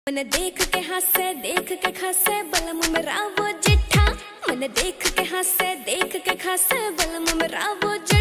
मन देख के हंसे बलम मेरा वो जिठा। मन देख के हंसे बलम मेरा वो जिठा।